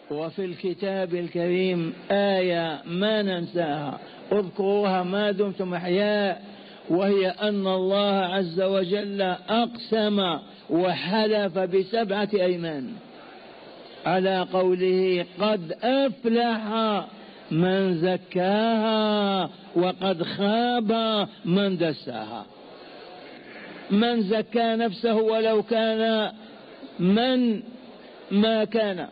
وفي الكتاب الكريم آية ما ننساها، اذكروها ما دمتم أحياء، وهي أن الله عز وجل أقسم وحلف ب7 أيمان على قوله قد أفلح من زكاها وقد خاب من دساها. من زكى نفسه ولو كان من ما كان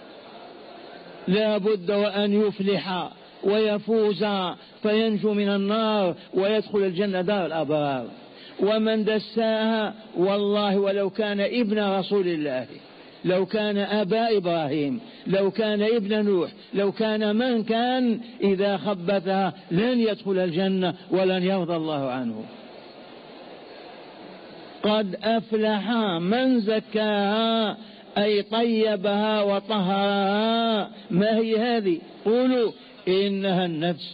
لا بد وأن يفلح ويفوز فينجو من النار ويدخل الجنة دار الأبرار. ومن دساها والله ولو كان ابن رسول الله، لو كان أبا إبراهيم، لو كان ابن نوح، لو كان من كان، إذا خبثها لن يدخل الجنة ولن يرضى الله عنه. قد أفلح من زكاها أي طيبها وطهرها. ما هي هذه؟ قولوا إنها النفس.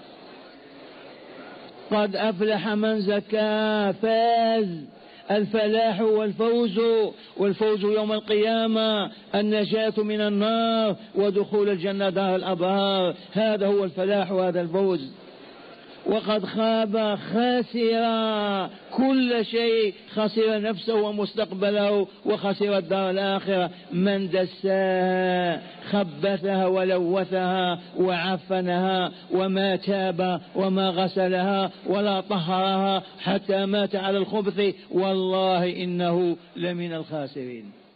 قد أفلح من زكاها، فاز، الفلاح والفوز، والفوز يوم القيامة النجاة من النار ودخول الجنة دار الأبرار، هذا هو الفلاح وهذا الفوز. وقد خاب، خسر كل شيء، خسر نفسه ومستقبله وخسر الدار الآخرة. من دساها خبثها ولوثها وعفنها وما تاب وما غسلها ولا طهرها حتى مات على الخبث، والله إنه لمن الخاسرين.